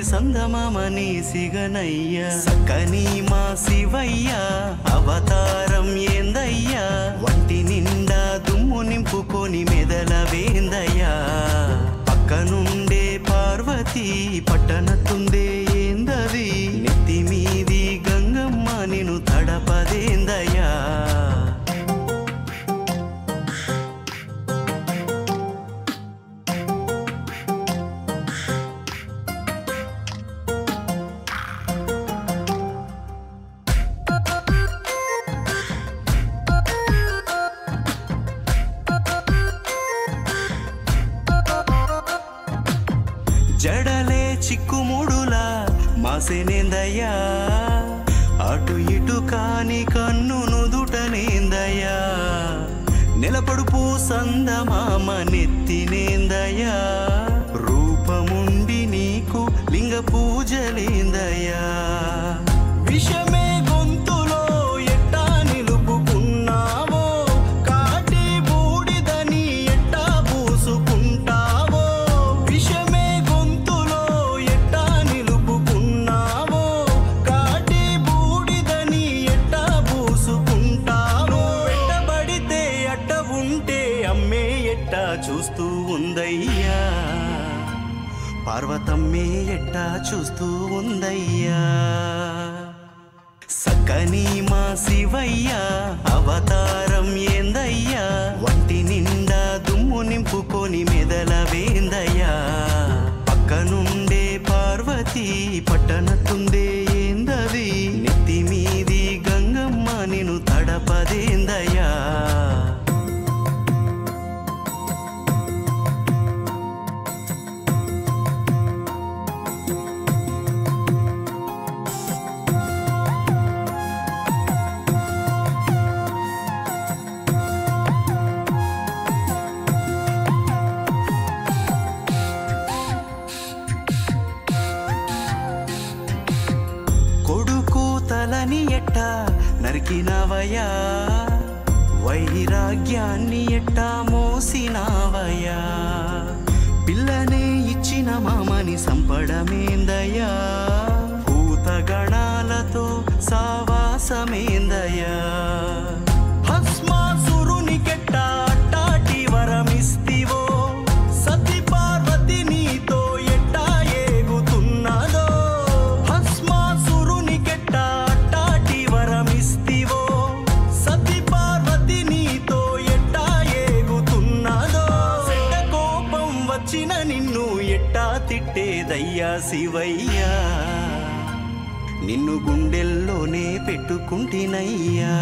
సందమామని సిగనయ్య సక్కని మా శివయ్య అవతారం ఏందయ్యా వంటి నిండా దుమ్ము నింపుకొని మెదల వేందయ్యా పక్కనుండే పార్వతి పట్టనట్టుందే ఏందది నెత్తి మీది గంగమ్మ నిన్ను తడపదేందయ్యా జడలే చిక్కుముడులా మాసేనేందయ్యా అటు ఇటు కాని కన్ను నుదుటనేందయ్యా నిలపడుపు సందమామ నెత్తినేందయ్యా రూపముండి నీకు లింగ పూజలేందయ్యా విషమే గొంతులో ఎట్టా నిలుపుకున్నావో కాటి బూడిదని ఎట్టా పూసుకుంటావో విషమే గొంతులో ఎట్టా నిలుపుకున్నావో కాటి బూడిదని ఎట్టా పూసుకుంటావో పెట్టబడితే అట్ట ఉంటే అమ్మే ఎట్టా చూస్తూ ఉందయ్యా పార్వతమ్మే ఎట్టా చూస్తూ ఉందయ్యా సక్కని మా శివయ్య అవతారం ఏందయ్యా వంటి నిండా దుమ్ము నింపుకొని మెదల వేందయ్యా పక్కనుండే పార్వతి పట్టనట్టుందే ఏందది నెత్తి మీది గంగమ్మ నిన్ను తడపదేందయ్యా తలని ఎట్టా నరికినవయ్యా వైరాగ్యాన్ని ఎట్టా మోసినవయ్యా పిల్లనే ఇచ్చిన మామని సంపడమేందయ్యా భూతగణాలతో సావాసమేందయ్యా భస్మాసురుని కెట్టా అట్టాటి వరమిస్తివో సతి పార్వతి నీతో ఎట్టా ఏగుతున్నదో భస్మాసురుని కెట్టా అట్టాటి వరమిస్తివో సతి పార్వతి నీతో ఎట్టా ఏగుతున్నదో సెడ్డ కోపం వచ్చిన నిన్ను ఎట్టా తిట్టేదయ్యా శివయ్యా నిన్ను గుండెల్లోనే పెట్టుకుంటినయ్యా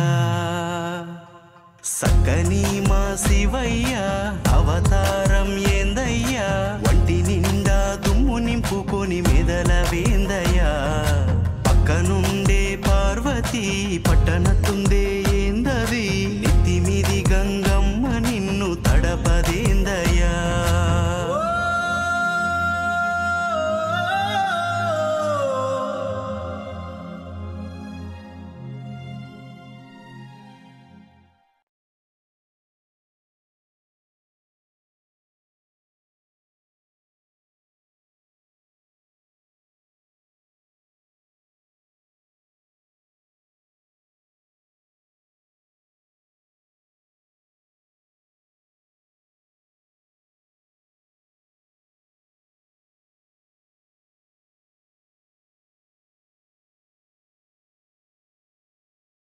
సక్కని మా శివయ్య అవతారం ఏందయ్యా వంటి నిండా దుమ్ము నింపుకొని మెదల వేందయ్యా పక్కనుండే పార్వతి పట్టనట్టుందే ఏందది నెత్తి మీది గంగమ్మ నిన్ను తడపదే